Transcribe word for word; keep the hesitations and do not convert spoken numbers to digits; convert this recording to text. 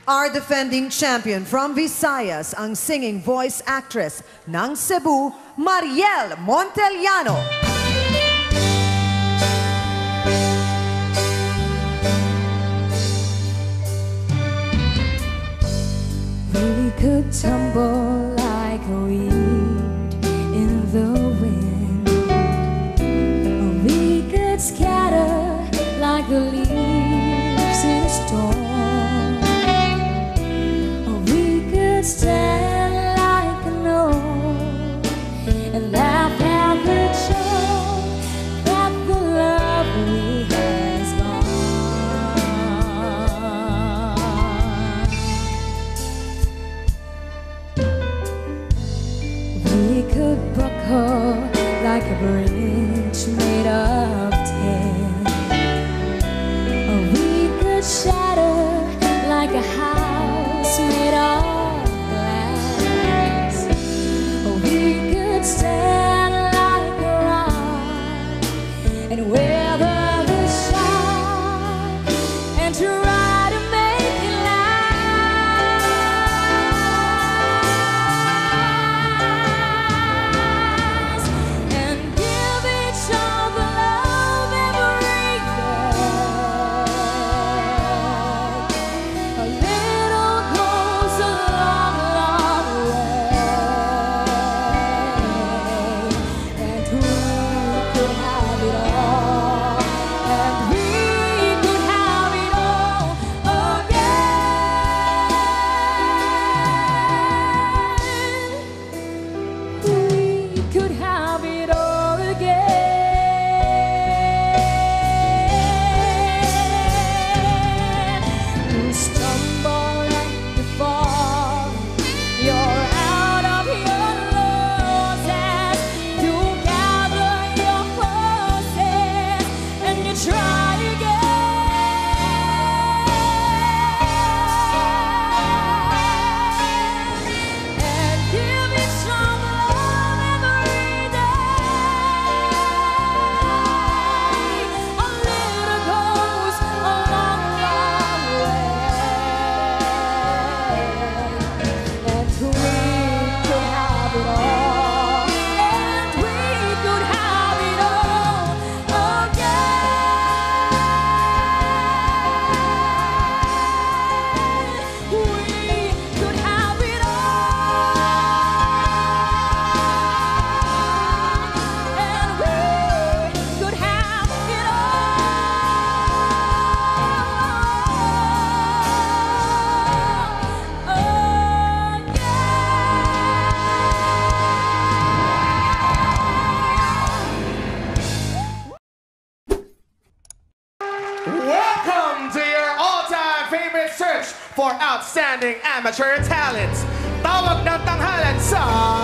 Our defending champion from Visayas, ang singing voice actress ng Cebu, Mariel Montellano. We could tumble like a weed in the wind, or we could scatter like the leaves in a storm, or we could stand like an oak and laugh at the joke that the love we has We could buckle like a bridge made of tin, or we could shatter like a house made of glass, or we could stand like a rock and weather the shock and try to make it Welcome to your all-time favorite search for outstanding amateur talents. Tawag ng tanghalan sa